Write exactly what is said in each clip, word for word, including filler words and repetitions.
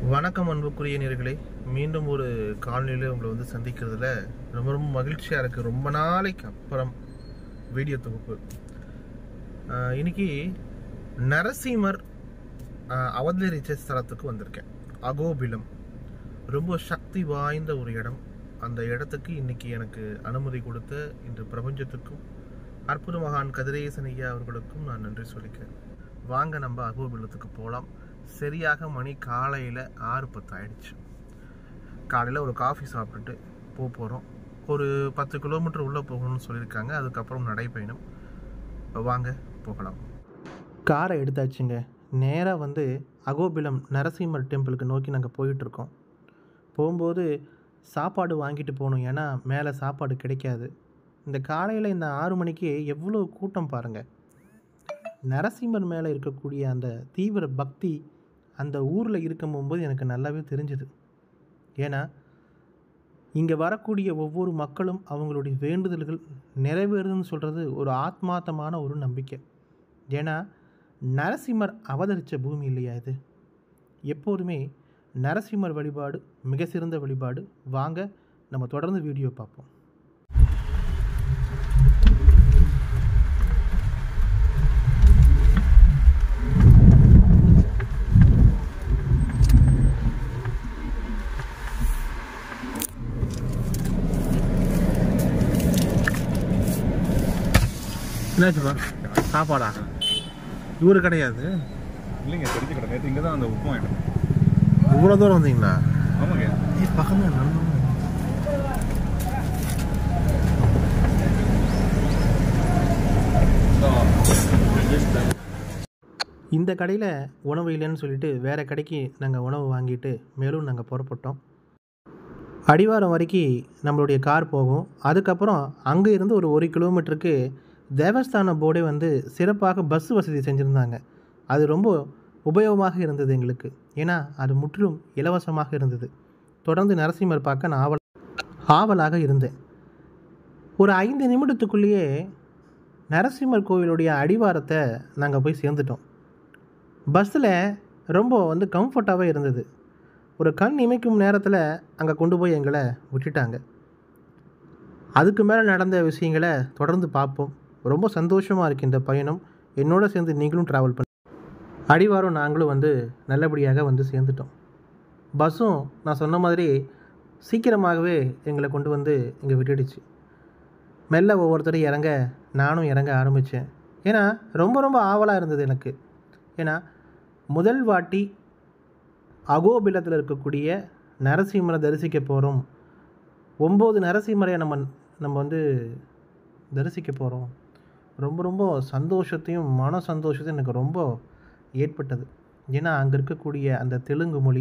வணக்கம் அன்புக்குரிய நேயர்களே, மீண்டும் ஒரு காலநிலையில் உங்களை வந்து சந்திக்கிறதுல ரொம்ப ரொம்ப மகிழ்ச்சியாக இருக்குது. ரொம்ப நாளைக்கு அப்புறம் வீடியோ தொகுப்பு. இன்னைக்கு நரசிம்மர் அவதரிச்ச ஸ்தலத்துக்கு வந்திருக்கேன். அகோபிலம் ரொம்ப சக்தி வாய்ந்த ஒரு இடம். அந்த இடத்துக்கு இன்னைக்கு எனக்கு அனுமதி கொடுத்த இன்று பிரபஞ்சத்துக்கும் அற்புத மகான் கதிரேசன் ஐயா அவர்களுக்கும் நான் நன்றி சொல்லிக்கிறேன். வாங்க நம்ம அகோபிலத்துக்கு போகலாம். சரியாக மணி காலையில் ஆறு பத்து ஆயிடுச்சு. காலையில் ஒரு காஃபி சாப்பிட்டுட்டு போக போகிறோம். ஒரு பத்து கிலோமீட்டர் உள்ளே போகணும்னு சொல்லியிருக்காங்க. அதுக்கப்புறம் நடைப்பயணம். வாங்க போகலாம். காரை எடுத்தாச்சுங்க. நேராக வந்து அகோபிலம் நரசிம்மர் டெம்பிளுக்கு நோக்கி நாங்கள் போயிட்டுருக்கோம். போகும்போது சாப்பாடு வாங்கிட்டு போகணும், ஏன்னா மேலே சாப்பாடு கிடைக்காது. இந்த காலையில் இந்த ஆறு மணிக்கு எவ்வளோ கூட்டம் பாருங்கள். நரசிம்மர் மேலே இருக்கக்கூடிய அந்த தீவிர பக்தி அந்த ஊரில் இருக்கும் போகும்போது எனக்கு நல்லாவே தெரிஞ்சுது. ஏன்னா இங்கே வரக்கூடிய ஒவ்வொரு மக்களும் அவங்களுடைய வேண்டுதல்கள் நிறைவேறுதுன்னு சொல்கிறது ஒரு ஆத்மார்த்தமான ஒரு நம்பிக்கை. ஏன்னா நரசிம்மர் அவதரித்த பூமி இல்லையா இது. எப்போதுமே நரசிம்மர் வழிபாடு மிக சிறந்த வழிபாடு. வாங்க நம்ம தொடர்ந்து வீடியோ பார்ப்போம். என்னாச்சுப்பா? சாப்பாடா? இவரு கிடையாது இல்லைங்க, தெரிஞ்ச கடை. நேற்று இங்கே தான் அந்த உப்புமா ஆகிடும். இவ்வளோ தூரம் வந்தீங்களா? ஆமாங்க. பக்கம் இந்த கடையில் உணவு இல்லைன்னு சொல்லிட்டு வேறு கடைக்கு நாங்கள் உணவு வாங்கிட்டு மேலும் நாங்கள் புறப்பட்டோம். அடிவாரம் வரைக்கும் நம்மளுடைய கார் போகும். அதுக்கப்புறம் அங்கே இருந்து ஒரு ஒரு கிலோமீட்டருக்கு தேவஸ்தான போர்டே வந்து சிறப்பாக பஸ் வசதி செஞ்சுருந்தாங்க. அது ரொம்ப உபயோகமாக இருந்தது எங்களுக்கு. ஏன்னா அது முற்றிலும் இலவசமாக இருந்தது. தொடர்ந்து நரசிம்மர் பார்க்க நான் ஆவல் ஆவலாக இருந்தேன். ஒரு ஐந்து நிமிடத்துக்குள்ளேயே நரசிம்மர் கோவிலுடைய அடிவாரத்தை நாங்கள் போய் சேர்ந்துட்டோம். பஸ்ஸில் ரொம்ப வந்து கம்ஃபர்ட்டாகவே இருந்தது. ஒரு கண் இமைக்கும் நேரத்தில் அங்கே கொண்டு போய் எங்களை விட்டுட்டாங்க. அதுக்கு மேலே நடந்த விஷயங்களை தொடர்ந்து பார்ப்போம். ரொம்ப சந்தோஷமாக இருக்குது இந்த பயணம். என்னோடு சேர்ந்து நீங்களும் ட்ராவல் பண்ணி அடிவாரம் நாங்களும் வந்து நல்லபடியாக வந்து சேர்ந்துட்டோம். பஸ்ஸும் நான் சொன்ன மாதிரி சீக்கிரமாகவே எங்களை கொண்டு வந்து இங்கே விட்டுடுச்சு. மெல்ல ஒவ்வொருத்தரும் இறங்க நானும் இறங்க ஆரம்பித்தேன். ஏன்னா ரொம்ப ரொம்ப ஆவலாக இருந்தது எனக்கு. ஏன்னா முதல் வாட்டி அகோபிலத்தில் இருக்கக்கூடிய நரசிம்மரை தரிசிக்க போகிறோம். ஒம்பது நரசிம்மரை நம்ம நம்ம வந்து தரிசிக்க போகிறோம். ரொம்ப ரொம்ப சந்தோஷத்தையும் மன சந்தோஷத்தையும் எனக்கு ரொம்ப ஏற்பட்டது. ஏன்னா அங்கே இருக்கக்கூடிய அந்த தெலுங்கு மொழி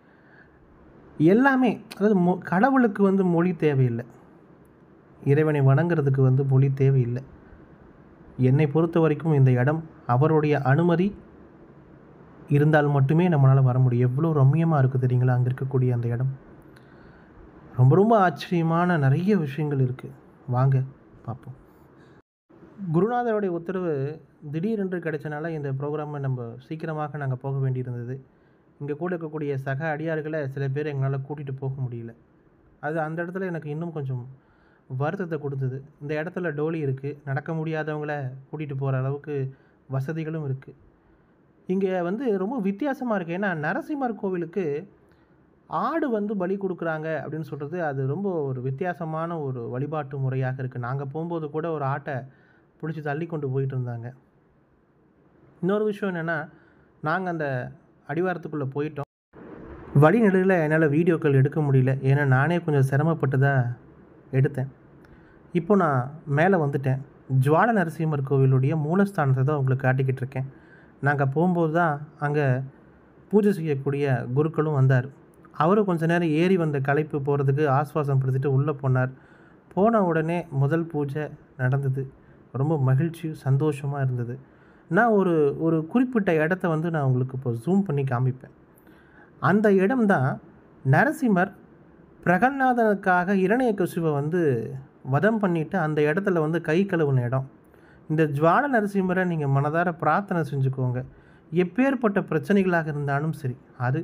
எல்லாமே, அதாவது மொ கடவுளுக்கு வந்து மொழி தேவையில்லை, இறைவனை வணங்குறதுக்கு வந்து மொழி தேவையில்லை. என்னை பொறுத்த வரைக்கும் இந்த இடம் அவருடைய அனுமதி இருந்தால் மட்டுமே நம்மளால் வர முடியும். எவ்வளோ ரம்மியமாக இருக்குது தெரியுங்களா அங்கே இருக்கக்கூடிய அந்த இடம். ரொம்ப ரொம்ப ஆச்சரியமான நிறைய விஷயங்கள் இருக்குது. வாங்க பார்ப்போம். குருநாதருடைய உத்தரவு திடீரென்று கிடைச்சனால இந்த ப்ரோக்ராமை நம்ம சீக்கிரமாக நாங்கள் போக வேண்டியிருந்தது. இங்கே கூட இருக்கக்கூடிய சக அடியார்களை சில பேர் எங்களால் கூட்டிகிட்டு போக முடியல. அது அந்த இடத்துல எனக்கு இன்னும் கொஞ்சம் வருத்தத்தை கொடுத்தது. இந்த இடத்துல டோலி இருக்குது, நடக்க முடியாதவங்கள கூட்டிகிட்டு போகிற அளவுக்கு வசதிகளும் இருக்குது. இங்கே வந்து ரொம்ப வித்தியாசமாக இருக்குது. ஏன்னா நரசிம்மர் கோவிலுக்கு ஆடு வந்து பலி கொடுக்குறாங்க அப்படின்னு சொல்கிறது அது ரொம்ப ஒரு வித்தியாசமான ஒரு வழிபாட்டு முறையாக இருக்குது. நாங்கள் போகும்போது கூட ஒரு ஆட்டை பிடிச்சி தள்ளி கொண்டு போயிட்டு இருந்தாங்க. இன்னொரு விஷயம் என்னென்னா, நாங்கள் அந்த அடிவாரத்துக்குள்ளே போயிட்டோம். வழிநெடுகில் என்னால் வீடியோக்கள் எடுக்க முடியல. ஏன்னா நானே கொஞ்சம் சிரமப்பட்டு தான் எடுத்தேன். இப்போ நான் மேலே வந்துட்டேன். ஜுவால நரசிம்மர் கோவிலுடைய மூலஸ்தானத்தை தான் உங்களுக்கு காட்டிக்கிட்டு இருக்கேன். நாங்கள் போகும்போது தான் அங்கே பூஜை செய்யக்கூடிய குருக்களும் வந்தார். அவரும் கொஞ்ச நேரம் ஏறி வந்த களைப்பு போகிறதுக்கு ஆஸ்வாசம் படுத்திட்டு உள்ளே போனார். போன உடனே முதல் பூஜை நடந்தது. ரொம்ப மகிழ்ச்சி சந்தோஷமாக இருந்தது. நான் ஒரு ஒரு குறிப்பிட்ட இடத்த வந்து நான் உங்களுக்கு இப்போ ஜூம் பண்ணி காமிப்பேன். அந்த இடம்தான் நரசிம்மர் பிரகன்னாதனுக்காக இரணியகசிபை வந்து வதம் பண்ணிவிட்டு அந்த இடத்துல வந்து கை கழுவுன இடம். இந்த ஜுவால நரசிம்மரை நீங்கள் மனதார பிரார்த்தனை செஞ்சுக்கோங்க. எப்பேற்பட்ட பிரச்சனைகளாக இருந்தாலும் சரி, அது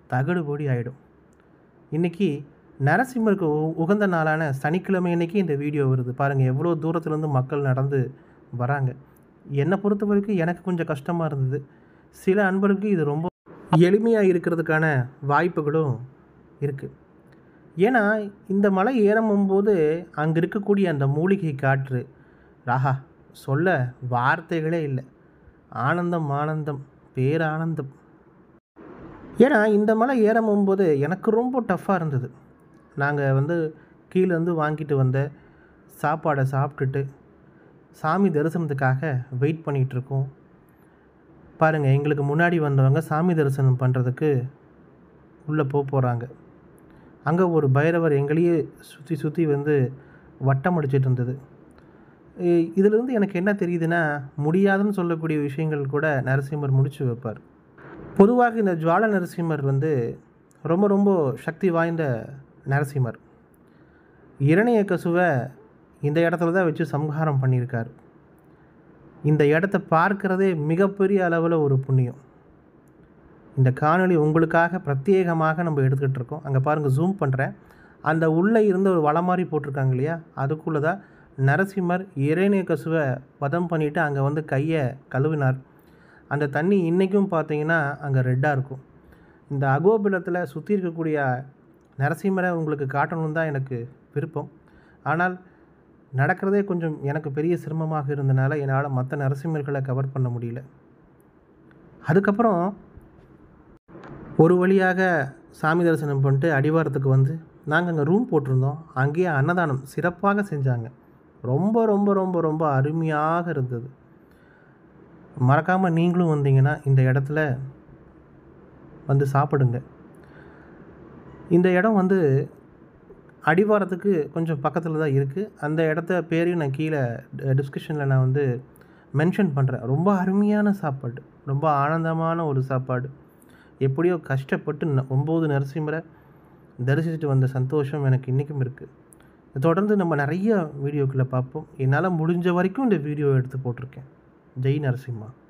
தகடுபொடி ஆகிடும். இன்றைக்கி நரசிம்மருக்கு உ உகந்த நாளான சனிக்கிழமை அன்றைக்கி இந்த வீடியோ வருது. பாருங்கள் எவ்வளோ தூரத்துலேருந்து மக்கள் நடந்து வராங்க. என்னை பொறுத்த வரைக்கும் எனக்கு கொஞ்சம் கஷ்டமாக இருந்தது. சில அன்பருக்கு இது ரொம்ப எளிமையாக இருக்கிறதுக்கான வாய்ப்புகளும் இருக்குது. ஏன்னா இந்த மலை ஏறும்போது அங்கே இருக்கக்கூடிய அந்த மூலிகை காற்று ராஹா சொல்ல வார்த்தைகளே இல்லை. ஆனந்தம் ஆனந்தம் பேரானந்தம். ஏன்னா இந்த மலை ஏறும்போது எனக்கு ரொம்ப டஃப்பாக இருந்தது. நாங்கள் வந்து கீழேருந்து வாங்கிட்டு வந்த சாப்பாடை சாப்பிட்டுட்டு சாமி தரிசனத்துக்காக வெயிட் பண்ணிகிட்ருக்கோம். பாருங்கள் எங்களுக்கு முன்னாடி வந்தவங்க சாமி தரிசனம் பண்ணுறதுக்கு உள்ளே போக போகிறாங்க. அங்கே ஒரு பைரவர் எங்களையே சுற்றி சுற்றி வந்து வட்டம் அடிச்சிட்டு இருந்தது. இதிலிருந்து எனக்கு என்ன தெரியுதுன்னா, முடியாதுன்னு சொல்லக்கூடிய விஷயங்கள் கூட நரசிம்மர் முடிச்சு வைப்பார். பொதுவாக இந்த ஜுவால நரசிம்மர் வந்து ரொம்ப ரொம்ப சக்தி வாய்ந்த நரசிம்மர். இரணியகசுவை இந்த இடத்துல தான் வச்சு சம்ஹாரம் பண்ணியிருக்கார். இந்த இடத்த பார்க்கிறதே மிகப்பெரிய அளவில் ஒரு புண்ணியம். இந்த காணொளி உங்களுக்காக பிரத்யேகமாக நம்ம எடுத்துக்கிட்டு இருக்கோம். அங்கே பாருங்கள், ஜூம் பண்ணுறேன். அந்த உள்ளே இருந்த ஒரு வலை மாதிரி போட்டிருக்காங்க இல்லையா, அதுக்குள்ளே தான் நரசிம்மர் இரணியகசுவை வதம் பண்ணிவிட்டு அங்கே வந்து கையை கழுவினார். அந்த தண்ணி இன்றைக்கும் பார்த்தீங்கன்னா அங்கே ரெட்டாக இருக்கும். இந்த அகோபிலத்தில் சுற்றி இருக்கக்கூடிய நரசிம்மரை உங்களுக்கு காட்டணும் தான் எனக்கு விருப்பம். ஆனால் நடக்கிறதே கொஞ்சம் எனக்கு பெரிய சிரமமாக இருந்தனால என்னால் மற்ற நரசிம்மர்களை கவர் பண்ண முடியல. அதுக்கப்புறம் ஒரு வழியாக சாமி தரிசனம் பண்ணிட்டு அடிவாரத்துக்கு வந்து நாங்கள் அங்கே ரூம் போட்டிருந்தோம். அங்கேயே அன்னதானம் சிறப்பாக செஞ்சாங்க. ரொம்ப ரொம்ப ரொம்ப ரொம்ப அருமையாக இருந்தது. மறக்காமல் நீங்களும் வந்தீங்கன்னா இந்த இடத்துல வந்து சாப்பிடுங்க. இந்த இடம் வந்து அடிவாரத்துக்கு கொஞ்சம் பக்கத்தில் தான் இருக்குது. அந்த இடத்த பேரையும் நான் கீழே டிஸ்கிரிப்ஷனில் நான் வந்து மென்ஷன் பண்ணுறேன். ரொம்ப அருமையான சாப்பாடு, ரொம்ப ஆனந்தமான ஒரு சாப்பாடு. எப்படியோ கஷ்டப்பட்டு ந ஒம்பது நரசிம்மரை தரிசிச்சுட்டு வந்த சந்தோஷம் எனக்கு இன்றைக்கும் இருக்குது. தொடர்ந்து நம்ம நிறைய வீடியோக்களை பார்ப்போம். என்னால் முடிஞ்ச வரைக்கும் இந்த வீடியோ எடுத்து போட்டிருக்கேன். ஜெய் நரசிம்மா.